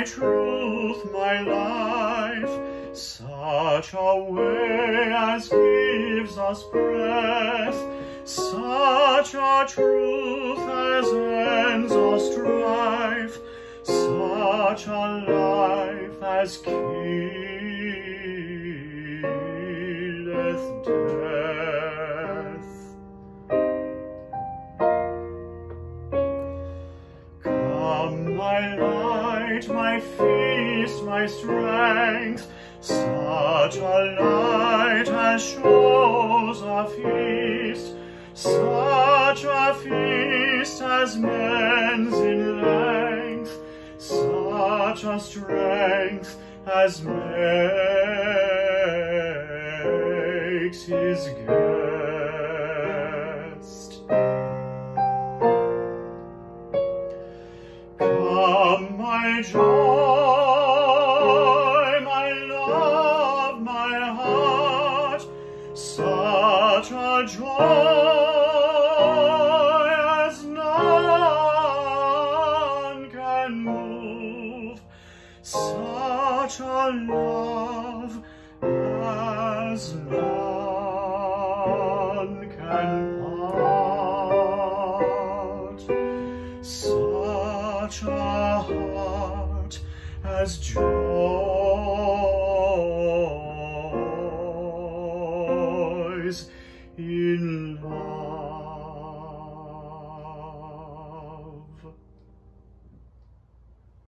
truth, my life, such a way as gives us breath, such a truth as ends our strife, such a life as killeth death. Come, my light, my feast, my strength, such a light as shows a feast, such a feast as mends in length, such a strength as makes his guest. Come, my joy, my love, my heart, such a joy as none can move, such a love as none can part, such a heart as joy.